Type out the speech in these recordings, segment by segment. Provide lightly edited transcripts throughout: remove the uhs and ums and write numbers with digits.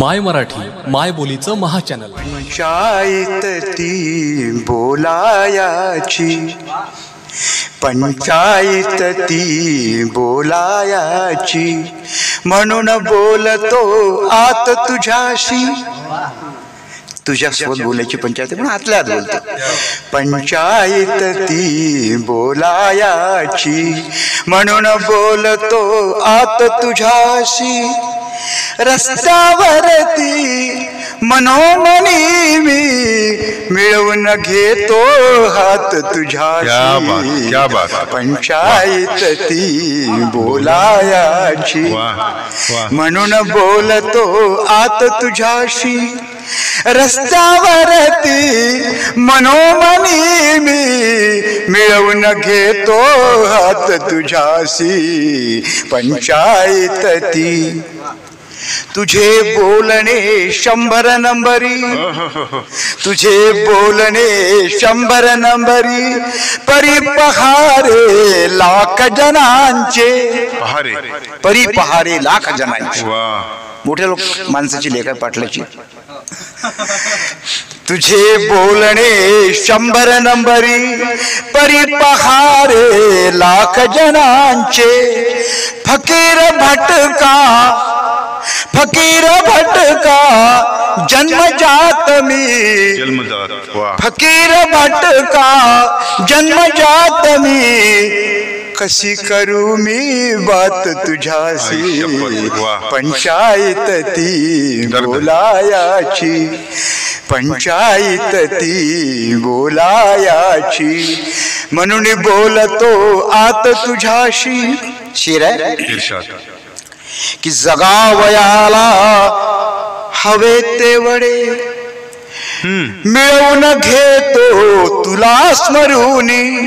माय मराठी माय बोलीचं महाचॅनल. पंचायत ती बोलायाची, पंचायत ती बोलायाची, म्हणून बोलतो आत तुझ्याशी. तुझ्यासोबत बोलायची पंचायत पण आतल्या आत बोलतो. पंचायत ती बोलायाची, म्हणून बोलतो आत तुझ्याशी. रस्त्यावरती मनोमनी मी मिळवून घेतो हात तुझ्याशी. पंचायत ती बोलायाची, म्हणून बोलतो आत तुझ्याशी. रस्त्यावरती मनोमनी मी मिळवून घेतो हात तुझ्याशी. पंचायत ती तुझे बोलणे 100 नंबरी, तुझे बोलणे 100 नंबरी. परी पहारे लाख जनांचे, परी पहारे लाख जनांचे. मोठे लोक माणसाची लेखा पाटलाची. तुझे बोलणे 100 नंबरी, परी पहारे लाख जनांचे. फकीर भटका, फकीर भटका जन्मजात मी, फकीर भटका जन्मजात मी. कशी करू मी बात तुझ्याशी. पंचायत ती बोलायाची, पंचायत ती बोलायाची, म्हणून बोलतो आत तुझ्याशी. शिर आहे की जगावयाला हवे तेवढे मिळवून घेतो तुला स्मरूनी.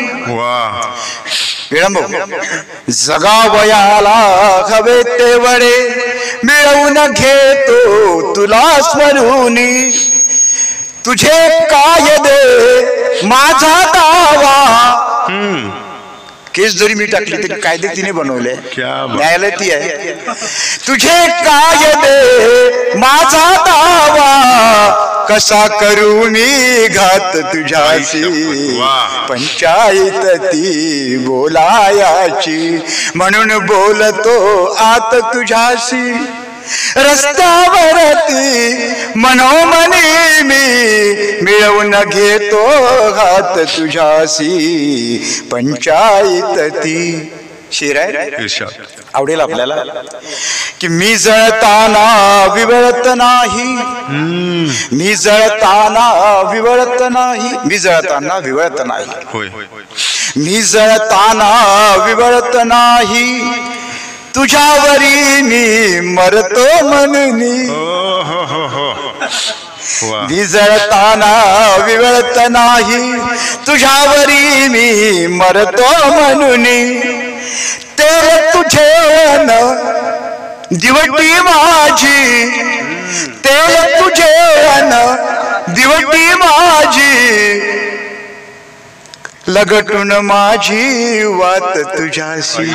जगावयाला हवे तेवढे मिळवून घेतो तुला स्मरूनी. तुझे कायदे माझा दावा. केस जरी मी टाकली तरी कायदे तिने बनवले, न्यायालय ती आहे. तुझे कायदे माझा दावा, कसा करू मी घात तुझ्याशी. पंचायत ती बोलायाची, म्हणून बोलतो आत तुझ्याशी. रस्त्यावरती मनोमनी मी मिळवून घेतो हात तुझ्याशी. पंचायत ती. शिर आहे आवडेल आपल्याला की मी जळताना विवळत नाही, मी जळताना विवळत नाही, मी जळताना विवळत नाही, मी जळताना विवळत नाही. तुझ्यावरी मी मरतो म्हणूनी, मी जळताना विवळत नाही. तुझ्यावरी मी मरतो म्हणूनी. तेरे तुझे न दिवटी माझी, तेरे तुझे न दिवटी माझी. लगटून माझी वात तुझ्याशी.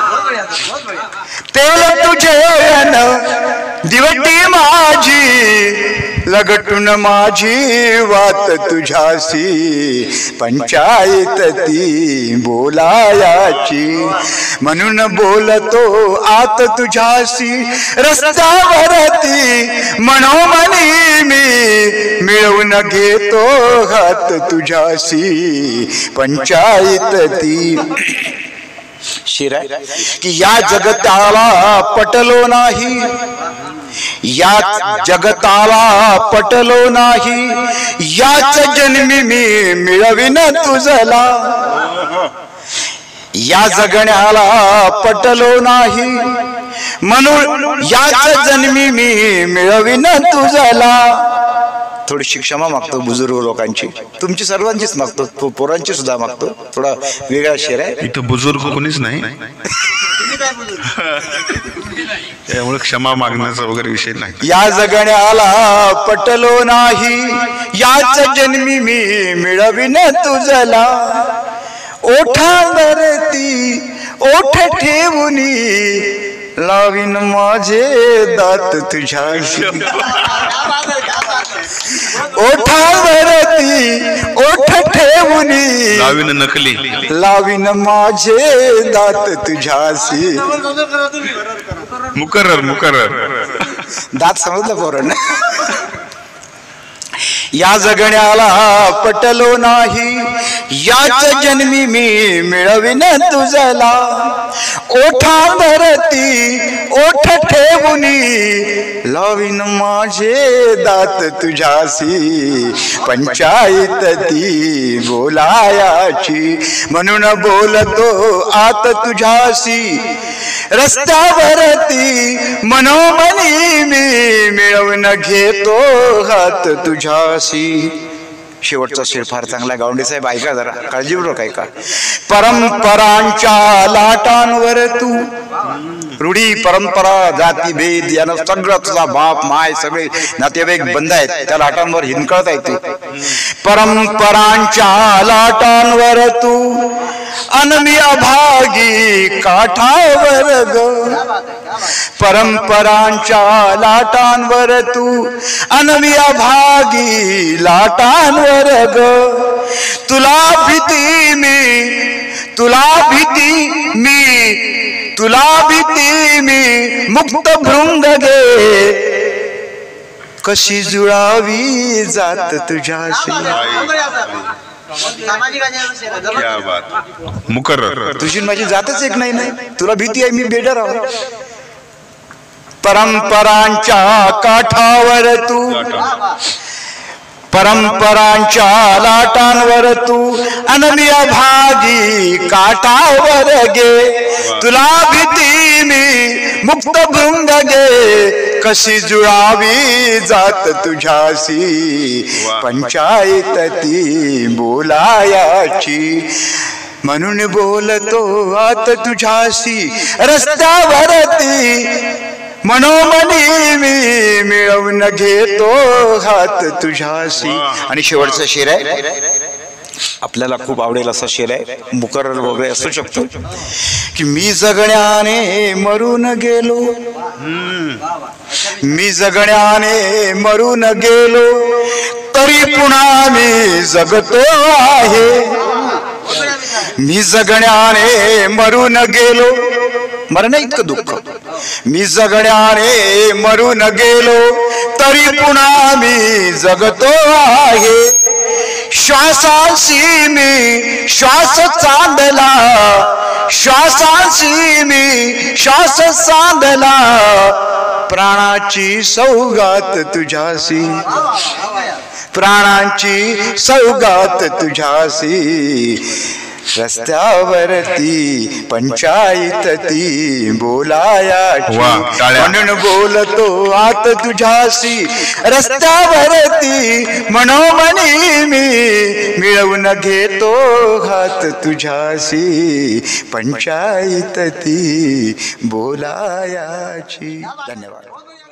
तेरे तुझे न दिवटी माझी, लगटून माझी वात तुझ्याशी. पंचायत ती बोलायाची, म्हणून बोलतो आत तुझ्याशी. रस्त्यावरती मनोमनी मी मिळवून घेतो हात तुझ्याशी. पंचायत ती. शिरा की या जगताला पटलो नाही, या जगताला पटलो नाही. याच जन्मी मी मिळविन तुझला, या जगण्याला पटलो नाही, म्हणून याच जन्मी मी मिळविन तुझला. थोडीशी क्षमा मागतो बुजुर्ग लोकांची, तुमची सर्वांचीच मागतो, पोरांची सुद्धा मागतो. थोडा वेगळा शेर आहे. इथं बुजुर्ग कोणीच नाही, त्यामुळे क्षमा मागण्याचा वगैरे विषय नाही. या जगण्याला पटलो नाही, याच जन्मी मी मिळविन तुझला. ओठावरती ओठ ठेवूनी लावीन माझे दात तुझ्याशी ओठावरती ओठ ठेवूनी लावीन नकली लावीन माझे दात तुझ्याशी मुकर्रर दात समजलं पोरांना या जगण्याला पटलो नाही याच जन्मी मी मिळविन तुझला ओठांवरती ओठ ठेवूनी लावीन माझे दात तुझ्याशी पंचायत ती बोलायाची म्हणून बोलतो आत तुझ्याशी रस्त्यावरती मनोमनी मी मिळवून घेतो हात तुझ्याशी शेवटचा शेर फार चांगला गावंडे साहेब ऐका जरा काळजीपूर्वक ऐका परंपरांच्या लाटांवर तू रूढी परंपरा जाती भेद यानं सगळं तुझा बाप माय सगळे नातेवाईक बंद आहेत त्या लाटांवर हिंकळत आहे तू परंपरांच्या लाटांवर तू अनमी अभागी काठावर ग परंपरांच्या लाटांवर तू अनमी अभागी लाटांवर ग तुला भीती मी मुक्त भृंग गे कशी जुळावी जात तुझ्याशी क्या बात मुकर्रर तुझी माझी जातच एक नाही तुला भीती आहे मी बेडर आहो परंपरांच्या काठावर तू परंपरांच्या लाटांवर तू अनन्य भागी काठावर गे तुला भीती मी मुक्त भृंग गे कशी जुळावी जात तुझ्याशी पंचायत ती बोलायाची म्हणून बोलतो आत तुझ्याशी रस्त्यावरती मनोमनी मी मिळवून घेतो हात तुझ्याशी आणि शेवटचा शेर आहे आपल्याला खूप आवडेल असा शेर आहे मुकर्रर वगैरे असू शकतो की मी जगण्याने मरून गेलो मी जगण्याने मरून गेलो तरी पुन्हा मी जगतो आहे मी जगण्याने मरून गेलो मरण इतकं दुःख मी जगण्याने मरून गेलो तरी पुन्हा मी जगतो आहे श्वासाशी मी श्वास चांदला श्वासाशी मी श्वास चांदला प्राणाची सौगात तुझ्याशी प्राणांची सौगात तुझ्याशी रस्त्यावरती पंचायत ती बोलायाची म्हणून बोलतो आत तुझ्याशी रस्त्यावरती मनोमनी मी मिळवून घेतो हात तुझ्याशी पंचायत ती बोलायाची धन्यवाद